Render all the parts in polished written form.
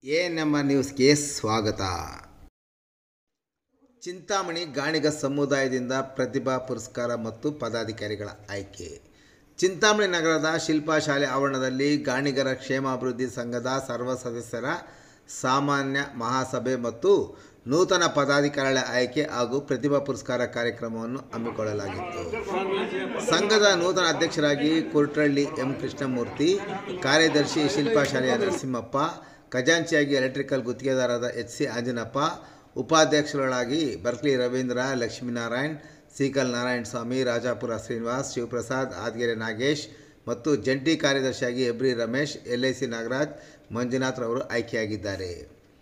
ANMR ನ್ಯೂಸ್ಗೆ ಸ್ವಾಗತ. ಚಿಂತಾಮಣಿ ಗಾಣಿಗ ಸಮುದಾಯದಿಂದ ಪ್ರತಿಭಾ ಪುರಸ್ಕಾರ ಮತ್ತು ಪದಾಧಿಕಾರಿಗಳ ಆಯ್ಕೆ. ಚಿಂತಾಮಣಿ ನಗರದ ಶಿಲ್ಪಾ ಶಾಲೆ ಆವರಣದಲ್ಲಿ ಗಾಣಿಗರ ಕ್ಷೇಮಾಭಿವೃದ್ಧಿ ಸಂಘದ ಸರ್ವ ಸದಸ್ಯರ ಸಾಮಾನ್ಯ ಮಹಾಸಭೆ ಮತ್ತು ನೂತನ ಪದಾಧಿಕಾರಿಗಳ ಆಯ್ಕೆ ಹಾಗೂ ಪ್ರತಿಭಾ ಪುರಸ್ಕಾರ ಕಾರ್ಯಕ್ರಮವನ್ನು ಹಮ್ಮಿಕೊಳ್ಳಲಾಗಿತ್ತು. ಸಂಘದ ನೂತನ ಅಧ್ಯಕ್ಷರಾಗಿ ಕುರ್ಟಳ್ಳಿ ಎಂ ಕೃಷ್ಣಮೂರ್ತಿ, ಕಾರ್ಯದರ್ಶಿ ಶಿಲ್ಪಾ ಶಾಲೆಯ ನರಸಿಂಹಪ್ಪ, ಖಜಾಂಚಿಯಾಗಿ ಎಲೆಕ್ಟ್ರಿಕಲ್ ಗುತ್ತಿಗೆದಾರರಾದ ಎಚ್.ಸಿ. ಆಂಜನಪ್ಪ, ಉಪಾಧ್ಯಕ್ಷರುಗಳಾಗಿ ಬರ್ಕ್ಲಿ ರವೀಂದ್ರ, ಲಕ್ಷ್ಮೀನಾರಾಯಣ್, ಸೀಕಲ್ ನಾರಾಯಣ ಸ್ವಾಮಿ, ರಾಜಾಪುರ ಶ್ರೀನಿವಾಸ್, ಶಿವಪ್ರಸಾದ್, ಆದ್ಗೆರೆ ನಾಗೇಶ್ ಮತ್ತು ಜಂಟಿ ಕಾರ್ಯದರ್ಶಿಯಾಗಿ ಹೆಬ್ರಿ ರಮೇಶ್, LIC ನಾಗರಾಜ್, ಮಂಜುನಾಥ್ ರವರು ಆಯ್ಕೆಯಾಗಿದ್ದಾರೆ.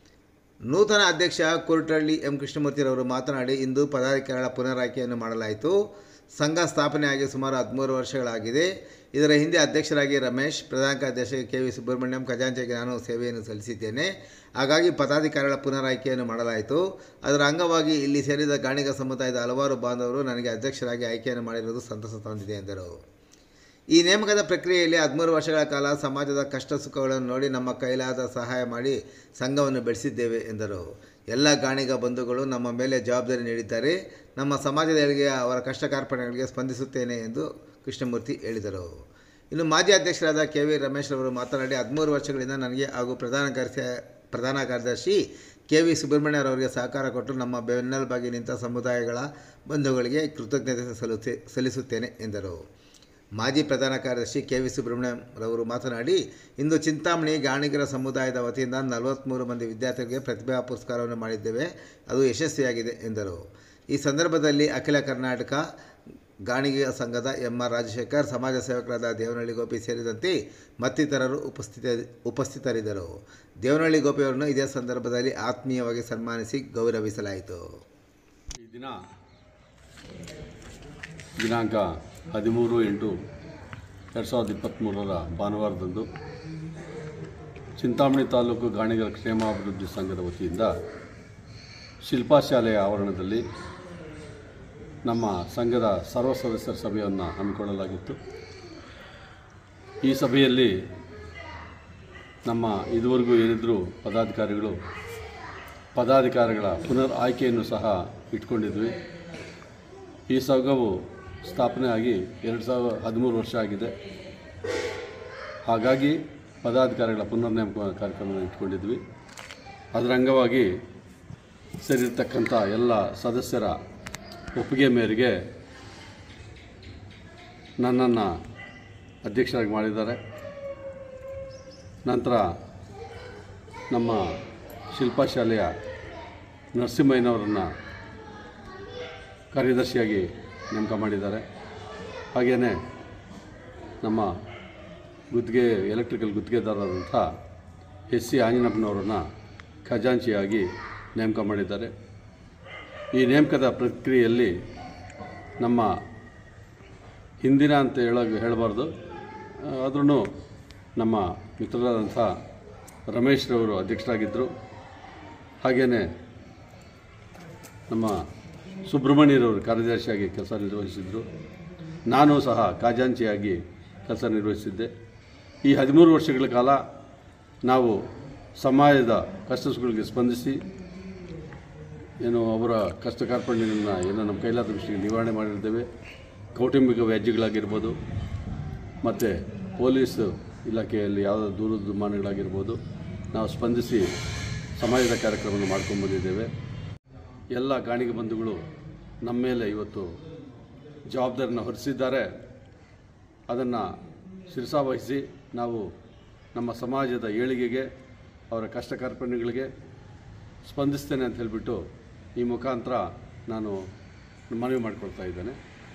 ನೂತನ ಅಧ್ಯಕ್ಷ ಕುರ್ಟಳ್ಳಿ ಎಂ ಕೃಷ್ಣಮೂರ್ತಿರವರು ಮಾತನಾಡಿ, ಇಂದು ಪದಾಧಿಕಾರಿಗಳ ಪುನರಾಯ್ಕೆಯನ್ನು ಮಾಡಲಾಯಿತು. ಸಂಘ ಸ್ಥಾಪನೆಯಾಗಿ ಸುಮಾರು 13 ವರ್ಷಗಳಾಗಿದೆ. ಇದರ ಹಿಂದೆ ಅಧ್ಯಕ್ಷರಾಗಿ ರಮೇಶ್, ಪ್ರಧಾನ ಕಾರ್ಯದರ್ಶಿ KV ಸುಬ್ರಹ್ಮಣ್ಯಂ, ಖಜಾಂಚಿಯಾಗಿ ನಾನು ಸೇವೆಯನ್ನು ಸಲ್ಲಿಸಿದ್ದೇನೆ. ಹಾಗಾಗಿ ಪದಾಧಿಕಾರಿಗಳ ಪುನರಾಯ್ಕೆಯನ್ನು ಮಾಡಲಾಯಿತು. ಅದರ ಅಂಗವಾಗಿ ಇಲ್ಲಿ ಸೇರಿದ ಗಾಣಿಗ ಸಮುದಾಯದ ಹಲವಾರು ಬಾಂಧವರು ನನಗೆ ಅಧ್ಯಕ್ಷರಾಗಿ ಆಯ್ಕೆಯನ್ನು ಮಾಡಿರುವುದು ಸಂತಸ ತಂದಿದೆ ಎಂದರು. ಈ ನೇಮಕದ ಪ್ರಕ್ರಿಯೆಯಲ್ಲಿ 13 ವರ್ಷಗಳ ಕಾಲ ಸಮಾಜದ ಕಷ್ಟ ಸುಖಗಳನ್ನು ನೋಡಿ ನಮ್ಮ ಕೈಲಾದ ಸಹಾಯ ಮಾಡಿ ಸಂಘವನ್ನು ಬೆಳೆಸಿದ್ದೇವೆ ಎಂದರು. ಎಲ್ಲ ಗಾಣಿಗ ಬಂಧುಗಳು ನಮ್ಮ ಮೇಲೆ ಜವಾಬ್ದಾರಿ ನೀಡಿದ್ದಾರೆ. ನಮ್ಮ ಸಮಾಜದ ಏಳಿಗೆ ಅವರ ಕಷ್ಟ ಕಾರ್ಪಣ್ಯಗಳಿಗೆ ಸ್ಪಂದಿಸುತ್ತೇನೆ ಎಂದು ಕೃಷ್ಣಮೂರ್ತಿ ಹೇಳಿದರು. ಇನ್ನು ಮಾಜಿ ಅಧ್ಯಕ್ಷರಾದ KV ರಮೇಶ್ ಅವರು ಮಾತನಾಡಿ, 13 ವರ್ಷಗಳಿಂದ ನನಗೆ ಹಾಗೂ ಪ್ರಧಾನ ಕಾರ್ಯದರ್ಶಿ KV ಸುಬ್ರಹ್ಮಣ್ಯರವರಿಗೆ ಸಹಕಾರ ಕೊಟ್ಟು ನಮ್ಮ ಬೆನ್ನೆಲುಬಾಗಿ ನಿಂತ ಸಮುದಾಯಗಳ ಬಂಧುಗಳಿಗೆ ಕೃತಜ್ಞತೆ ಸಲ್ಲಿಸುತ್ತೇನೆ ಎಂದರು. ಮಾಜಿ ಪ್ರಧಾನ ಕಾರ್ಯದರ್ಶಿ KV ಸುಬ್ರಹ್ಮಣ್ಯರವರು ಮಾತನಾಡಿ, ಇಂದು ಚಿಂತಾಮಣಿ ಗಾಣಿಗರ ಸಮುದಾಯದ ವತಿಯಿಂದ 43 ಮಂದಿ ವಿದ್ಯಾರ್ಥಿಗಳಿಗೆ ಪ್ರತಿಭಾ ಪುರಸ್ಕಾರವನ್ನು ಮಾಡಿದ್ದೇವೆ. ಅದು ಯಶಸ್ವಿಯಾಗಿದೆ ಎಂದರು. ಈ ಸಂದರ್ಭದಲ್ಲಿ ಅಖಿಲ ಕರ್ನಾಟಕ ಗಾಣಿಗ ಸಂಘದ MR ರಾಜಶೇಖರ್, ಸಮಾಜ ಸೇವಕರಾದ ದೇವನಹಳ್ಳಿ ಗೋಪಿ ಸೇರಿದಂತೆ ಮತ್ತಿತರರು ಉಪಸ್ಥಿತರಿದ್ದರು. ದೇವನಹಳ್ಳಿ ಗೋಪಿಯವರನ್ನು ಇದೇ ಸಂದರ್ಭದಲ್ಲಿ ಆತ್ಮೀಯವಾಗಿ ಸನ್ಮಾನಿಸಿ ಗೌರವಿಸಲಾಯಿತು. ಈ ದಿನಾಂಕ 13/8/2023 ಭಾನುವಾರದಂದು ಚಿಂತಾಮಣಿ ತಾಲೂಕು ಗಾಣಿಗರ ಕ್ಷೇಮಾಭಿವೃದ್ಧಿ ಸಂಘದ ವತಿಯಿಂದ ಶಿಲ್ಪಾ ಶಾಲೆಯ ಆವರಣದಲ್ಲಿ ನಮ್ಮ ಸಂಘದ ಸರ್ವ ಸದಸ್ಯರ ಸಭೆಯನ್ನು ಹಮ್ಮಿಕೊಳ್ಳಲಾಗಿತ್ತು. ಈ ಸಭೆಯಲ್ಲಿ ನಮ್ಮ ಇದುವರೆಗೂ ಏನಿದ್ದರೂ ಪದಾಧಿಕಾರಿಗಳ ಪುನರ್ ಆಯ್ಕೆಯನ್ನು ಸಹ ಇಟ್ಕೊಂಡಿದ್ವಿ. ಈ ಸಂಘವು ಸ್ಥಾಪನೆ ಆಗಿ 2013 ವರ್ಷ ಆಗಿದೆ. ಹಾಗಾಗಿ ಪದಾಧಿಕಾರಿಗಳ ಪುನರ್ ನೇಮಕ ಕಾರ್ಯಕ್ರಮವನ್ನು ಇಟ್ಕೊಂಡಿದ್ವಿ. ಅದರ ಅಂಗವಾಗಿ ಸೇರಿರ್ತಕ್ಕಂಥ ಎಲ್ಲ ಸದಸ್ಯರ ಒಪ್ಪಿಗೆ ಮೇರೆಗೆ ನನ್ನನ್ನು ಅಧ್ಯಕ್ಷರಾಗಿ ಮಾಡಿದ್ದಾರೆ. ನಂತರ ನಮ್ಮ ಶಿಲ್ಪಾ ಶಾಲೆಯ ನರಸಿಂಹಯ್ಯನವರನ್ನು ಕಾರ್ಯದರ್ಶಿಯಾಗಿ ನೇಮಕ ಮಾಡಿದ್ದಾರೆ. ಹಾಗೆಯೇ ನಮ್ಮ ಎಲೆಕ್ಟ್ರಿಕಲ್ ಗುತ್ತಿಗೆದಾರರಾದಂಥ ಎಚ್.ಸಿ. ಆಂಜನಪ್ಪನವರನ್ನು ಖಜಾಂಚಿಯಾಗಿ ನೇಮಕ ಮಾಡಿದ್ದಾರೆ. ಈ ನೇಮಕದ ಪ್ರಕ್ರಿಯೆಯಲ್ಲಿ ನಮ್ಮ ಹಿಂದಿನ ಅಂತ ಹೇಳಬಾರ್ದು, ಆದ್ರೂ ನಮ್ಮ ಮಿತ್ರರಾದಂಥ ರಮೇಶ್ರವರು ಅಧ್ಯಕ್ಷರಾಗಿದ್ದರು. ಹಾಗೆಯೇ ನಮ್ಮ ಸುಬ್ರಹ್ಮಣ್ಯರವರು ಕಾರ್ಯದರ್ಶಿಯಾಗಿ ಕೆಲಸ ನಿರ್ವಹಿಸಿದರು. ನಾನು ಸಹ ಖಜಾಂಚಿಯಾಗಿ ಕೆಲಸ ನಿರ್ವಹಿಸಿದ್ದೆ. ಈ 13 ವರ್ಷಗಳ ಕಾಲ ನಾವು ಸಮಾಜದ ಕಷ್ಟ ಸುಖಗಳಿಗೆ ಸ್ಪಂದಿಸಿ ಅವರ ಕಷ್ಟ ಕಾರ್ಪಣ್ಯಗಳನ್ನು ನಮ್ಮ ಕೈಲಾದ ದೃಷ್ಟಿಗೆ ನಿವಾರಣೆ ಮಾಡಿರ್ತೇವೆ. ಕೌಟುಂಬಿಕ ವ್ಯಾಜ್ಯಗಳಾಗಿರ್ಬೋದು, ಮತ್ತು ಪೊಲೀಸ್ ಇಲಾಖೆಯಲ್ಲಿ ಯಾವುದಾದ್ರು ದೂರದ ದುಮ್ಮಾನಗಳಾಗಿರ್ಬೋದು, ನಾವು ಸ್ಪಂದಿಸಿ ಸಮಾಜದ ಕಾರ್ಯಕ್ರಮವನ್ನು ಮಾಡ್ಕೊಂಡು ಬಂದಿದ್ದೇವೆ. ಎಲ್ಲ ಗಾಣಿಗ ಬಂಧುಗಳು ನಮ್ಮ ಮೇಲೆ ಇವತ್ತು ಜವಾಬ್ದಾರಿಯನ್ನು ಹೊರಿಸಿದ್ದಾರೆ. ಅದನ್ನು ಶಿರಸಾವಹಿಸಿ ನಾವು ನಮ್ಮ ಸಮಾಜದ ಏಳಿಗೆಗೆ, ಅವರ ಕಷ್ಟ ಕಾರ್ಪಣ್ಯಗಳಿಗೆ ಸ್ಪಂದಿಸ್ತೇನೆ ಅಂತ ಹೇಳಿಬಿಟ್ಟು ಈ ಮುಖಾಂತರ ನಾನು ಮನವಿ ಮಾಡಿಕೊಳ್ತಾ ಇದ್ದೇನೆ.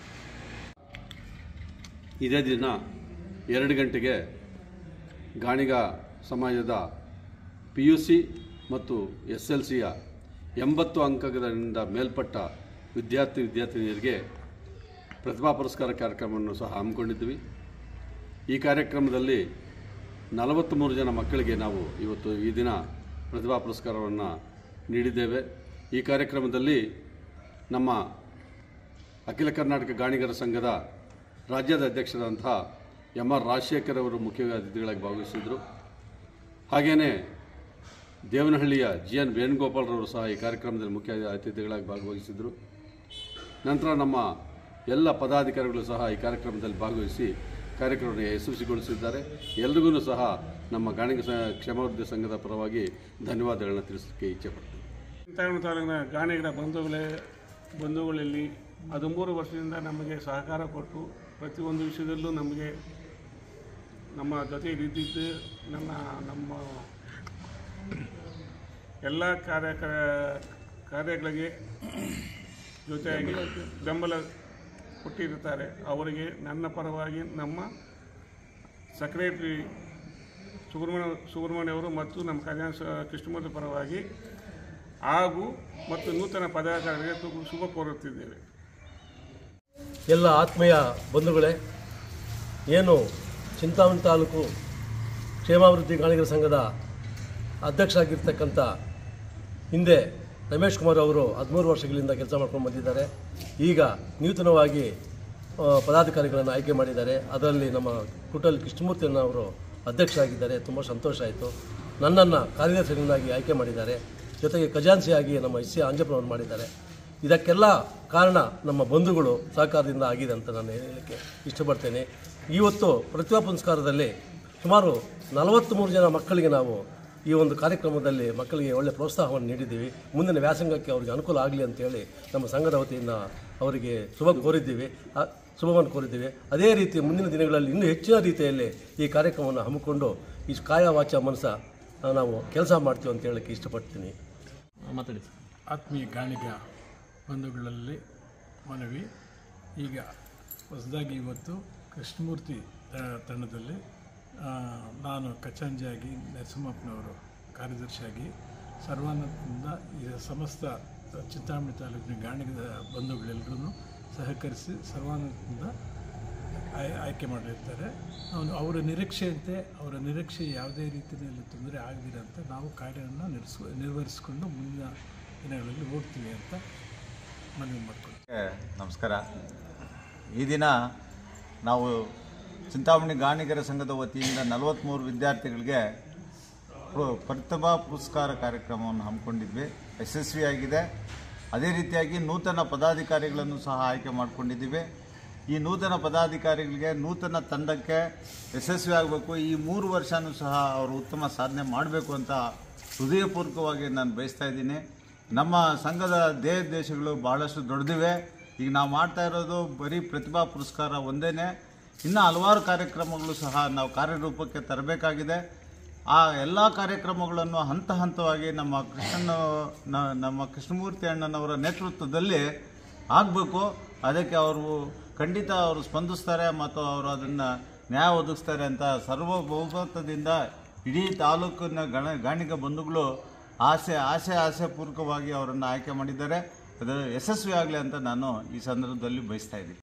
ಇದೇ ದಿನ 2 ಗಂಟೆಗೆ ಗಾಣಿಗ ಸಮಾಜದ PUC ಮತ್ತು SLCಯ 80 ಅಂಕಗಳಿಂದ ಮೇಲ್ಪಟ್ಟ ವಿದ್ಯಾರ್ಥಿನಿಯರಿಗೆ ಪ್ರತಿಭಾ ಪುರಸ್ಕಾರ ಕಾರ್ಯಕ್ರಮವನ್ನು ಸಹ ಹಮ್ಮಿಕೊಂಡಿದ್ವಿ. ಈ ಕಾರ್ಯಕ್ರಮದಲ್ಲಿ 43 ಜನ ಮಕ್ಕಳಿಗೆ ನಾವು ಇವತ್ತು ಈ ದಿನ ಪ್ರತಿಭಾ ಪುರಸ್ಕಾರವನ್ನು ನೀಡಿದ್ದೇವೆ. ಈ ಕಾರ್ಯಕ್ರಮದಲ್ಲಿ ನಮ್ಮ ಅಖಿಲ ಕರ್ನಾಟಕ ಗಾಣಿಗರ ಸಂಘದ ರಾಜ್ಯದ ಅಧ್ಯಕ್ಷರಾದಂಥ MR ರಾಜಶೇಖರ್ ಅವರು ಮುಖ್ಯ ಅತಿಥಿಗಳಾಗಿ ಭಾಗವಹಿಸಿದರು. ಹಾಗೆಯೇ ದೇವನಹಳ್ಳಿಯ GN ವೇಣುಗೋಪಾಲ್ರವರು ಸಹ ಈ ಕಾರ್ಯಕ್ರಮದಲ್ಲಿ ಮುಖ್ಯ ಅತಿಥಿಗಳಾಗಿ ಭಾಗವಹಿಸಿದರು. ನಂತರ ನಮ್ಮ ಎಲ್ಲ ಪದಾಧಿಕಾರಿಗಳು ಸಹ ಈ ಕಾರ್ಯಕ್ರಮದಲ್ಲಿ ಭಾಗವಹಿಸಿ ಕಾರ್ಯಕ್ರಮವನ್ನು ಯಶಸ್ವಿಗೊಳಿಸಿದ್ದಾರೆ. ಎಲ್ರಿಗೂ ಸಹ ನಮ್ಮ ಗಾಣಿಗ ಕ್ಷೇಮಾಭಿವೃದ್ಧಿ ಸಂಘದ ಪರವಾಗಿ ಧನ್ಯವಾದಗಳನ್ನ ತಿಳಿಸಲಿಕ್ಕೆ ಇಚ್ಛೆಪಡ್ತೀನಿ. ಚಿಂತಾಮಣಿ ತಾಲೂಕಿನ ಗಾಣಿಗರ ಬಂಧುಗಳಲ್ಲಿ 13 ವರ್ಷದಿಂದ ನಮಗೆ ಸಹಕಾರ ಕೊಟ್ಟು ಪ್ರತಿಯೊಂದು ವಿಷಯದಲ್ಲೂ ನಮಗೆ ನಮ್ಮ ಜೊತೆಗಿದ್ದು ನಮ್ಮ ಎಲ್ಲ ಕಾರ್ಯಗಳಿಗೆ ಜೊತೆಯಾಗಿ ಬೆಂಬಲ ಕೊಟ್ಟಿರುತ್ತಾರೆ. ಅವರಿಗೆ ನನ್ನ ಪರವಾಗಿ ನಮ್ಮ ಸೆಕ್ರೆಟರಿ ಸುಬ್ರಹ್ಮಣ್ಯ ಅವರು ಮತ್ತು ನಮ್ಮ ಖಜಾಂಚಿ ಕೃಷ್ಣಮೂರ್ತಿ ಪರವಾಗಿ ಹಾಗೂ ಮತ್ತು ನೂತನ ಪದಾಧಿಕಾರಿಗೆ ಶುಭ ಕೋರುತ್ತಿದ್ದೇವೆ. ಎಲ್ಲ ಆತ್ಮೀಯ ಬಂಧುಗಳೇ, ಏನು ಚಿಂತಾಮಣಿ ತಾಲೂಕು ಕ್ಷೇಮಾಭಿವೃದ್ಧಿ ಗಾಣಿಗರ ಸಂಘದ ಅಧ್ಯಕ್ಷ ಆಗಿರ್ತಕ್ಕಂಥ ಹಿಂದೆ ರಮೇಶ್ ಕುಮಾರ್ ಅವರು 13 ವರ್ಷಗಳಿಂದ ಕೆಲಸ ಮಾಡ್ಕೊಂಡು ಬಂದಿದ್ದಾರೆ. ಈಗ ನೂತನವಾಗಿ ಪದಾಧಿಕಾರಿಗಳನ್ನು ಆಯ್ಕೆ ಮಾಡಿದ್ದಾರೆ. ಅದರಲ್ಲಿ ನಮ್ಮ ಕುಟಲ್ ಕೃಷ್ಣಮೂರ್ತಿಯನ್ನು ಅವರು ಅಧ್ಯಕ್ಷ ಆಗಿದ್ದಾರೆ. ತುಂಬ ಸಂತೋಷ ಆಯಿತು. ನನ್ನನ್ನು ಕಾರ್ಯದರ್ಶಿಯನ್ನಾಗಿ ಆಯ್ಕೆ ಮಾಡಿದ್ದಾರೆ. ಜೊತೆಗೆ ಖಜಾಂಚಿಯಾಗಿ ನಮ್ಮ SC ಆಂಜಪ್ಪನವರು ಮಾಡಿದ್ದಾರೆ. ಇದಕ್ಕೆಲ್ಲ ಕಾರಣ ನಮ್ಮ ಬಂಧುಗಳು ಸಹಕಾರದಿಂದ ಆಗಿದೆ ಅಂತ ನಾನು ಹೇಳಲಿಕ್ಕೆ ಇಷ್ಟಪಡ್ತೇನೆ. ಇವತ್ತು ಪ್ರತಿಭಾ ಪುರಸ್ಕಾರದಲ್ಲಿ ಸುಮಾರು 43 ಜನ ಮಕ್ಕಳಿಗೆ ನಾವು ಈ ಒಂದು ಕಾರ್ಯಕ್ರಮದಲ್ಲಿ ಮಕ್ಕಳಿಗೆ ಒಳ್ಳೆಯ ಪ್ರೋತ್ಸಾಹವನ್ನು ನೀಡಿದ್ದೀವಿ. ಮುಂದಿನ ವ್ಯಾಸಂಗಕ್ಕೆ ಅವರಿಗೆ ಅನುಕೂಲ ಆಗಲಿ ಅಂತೇಳಿ ನಮ್ಮ ಸಂಘದ ವತಿಯಿಂದ ಅವರಿಗೆ ಶುಭವನ್ನು ಕೋರಿದ್ದೀವಿ. ಅದೇ ರೀತಿ ಮುಂದಿನ ದಿನಗಳಲ್ಲಿ ಇನ್ನೂ ಹೆಚ್ಚಿನ ರೀತಿಯಲ್ಲಿ ಈ ಕಾರ್ಯಕ್ರಮವನ್ನು ಹಮ್ಮಿಕೊಂಡು ಈ ಕಾಯ ವಾಚ ಮನಸ ನಾವು ಕೆಲಸ ಮಾಡ್ತೀವಿ ಅಂತ ಹೇಳಕ್ಕೆ ಇಷ್ಟಪಡ್ತೀನಿ. ಮಾತಾಡಿ. ಆತ್ಮೀಯ ಗಾಣಿಗ ಬಂಧುಗಳಲ್ಲಿ ಮನವಿ, ಈಗ ಹೊಸದಾಗಿ ಇವತ್ತು ಕೃಷ್ಣಮೂರ್ತಿ ತಂಡದಲ್ಲಿ ನಾನು ಖಜಾಂಚಿಯಾಗಿ ನರಸಿಂಹಪ್ಪನವರು ಕಾರ್ಯದರ್ಶಿಯಾಗಿ ಸರ್ವಾನಂದದಿಂದ ಈ ಸಮಸ್ತ ಚಿಂತಾಮಣಿ ತಾಲೂಕಿನ ಗಾಣಿಗದ ಬಂಧುಗಳೆಲ್ಲರೂ ಸಹಕರಿಸಿ ಸರ್ವಾನಂದದಿಂದ ಆಯ್ಕೆ ಮಾಡಿರ್ತಾರೆ. ಅವರ ನಿರೀಕ್ಷೆ ಯಾವುದೇ ರೀತಿಯಲ್ಲಿ ತೊಂದರೆ ಆಗದಿರಂತೆ ನಾವು ಕಾರ್ಯವನ್ನು ನಿರ್ವಹಿಸಿಕೊಂಡು ಮುಂದಿನ ದಿನಗಳಲ್ಲಿ ಹೋಗ್ತೀವಿ ಅಂತ ಮನವಿ ಮಾಡ್ತೀನಿ. ನಮಸ್ಕಾರ. ಈ ದಿನ ನಾವು ಚಿಂತಾಮಣಿ ಗಾಣಿಗರ ಸಂಘದ ವತಿಯಿಂದ 43 ವಿದ್ಯಾರ್ಥಿಗಳಿಗೆ ಪ್ರತಿಭಾ ಪುರಸ್ಕಾರ ಕಾರ್ಯಕ್ರಮವನ್ನು ಹಮ್ಮಿಕೊಂಡಿದ್ವಿ. ಯಶಸ್ವಿಯಾಗಿದೆ. ಅದೇ ರೀತಿಯಾಗಿ ನೂತನ ಪದಾಧಿಕಾರಿಗಳನ್ನು ಸಹ ಆಯ್ಕೆ ಮಾಡಿಕೊಂಡಿದ್ದೀವಿ. ಈ ನೂತನ ಪದಾಧಿಕಾರಿಗಳಿಗೆ ನೂತನ ತಂಡಕ್ಕೆ ಯಶಸ್ವಿ ಆಗಬೇಕು. ಈ 3 ವರ್ಷವೂ ಸಹ ಅವರು ಉತ್ತಮ ಸಾಧನೆ ಮಾಡಬೇಕು ಅಂತ ಹೃದಯಪೂರ್ವಕವಾಗಿ ನಾನು ಬಯಸ್ತಾ ಇದ್ದೀನಿ. ನಮ್ಮ ಸಂಘದ ದೇಶಗಳು ಬಹಳಷ್ಟು ದೊಡ್ಡದಿವೆ. ಈಗ ನಾವು ಮಾಡ್ತಾ ಇರೋದು ಬರೀ ಪ್ರತಿಭಾ ಪುರಸ್ಕಾರ ಒಂದೇ. ಇನ್ನು ಹಲವಾರು ಕಾರ್ಯಕ್ರಮಗಳು ಸಹ ನಾವು ಕಾರ್ಯರೂಪಕ್ಕೆ ತರಬೇಕಾಗಿದೆ. ಆ ಎಲ್ಲ ಕಾರ್ಯಕ್ರಮಗಳನ್ನು ಹಂತವಾಗಿ ನಮ್ಮ ಕೃಷ್ಣಮೂರ್ತಿ ಅಣ್ಣನವರ ನೇತೃತ್ವದಲ್ಲಿ ಆಗಬೇಕು. ಅದಕ್ಕೆ ಖಂಡಿತ ಅವರು ಸ್ಪಂದಿಸ್ತಾರೆ ಮತ್ತು ಅವರು ಅದನ್ನು ನ್ಯಾಯ ಒದಗಿಸ್ತಾರೆ ಅಂತ ಸರ್ವಬಹುಮತದಿಂದ ಇಡೀ ತಾಲೂಕಿನ ಗಾಣಿಗ ಬಂಧುಗಳು ಆಸೆ ಪೂರ್ವಕವಾಗಿ ಅವರನ್ನು ಆಯ್ಕೆ ಮಾಡಿದ್ದಾರೆ. ಅದು ಯಶಸ್ವಿ ಆಗಲಿ ಅಂತ ನಾನು ಈ ಸಂದರ್ಭದಲ್ಲಿ ಬಯಸ್ತಾ ಇದ್ದೀನಿ.